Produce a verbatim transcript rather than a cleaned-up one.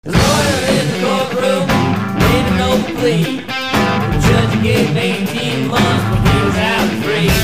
The lawyer in the courtroom made a noble plea. The judge gave him eighteen months, but he was out free.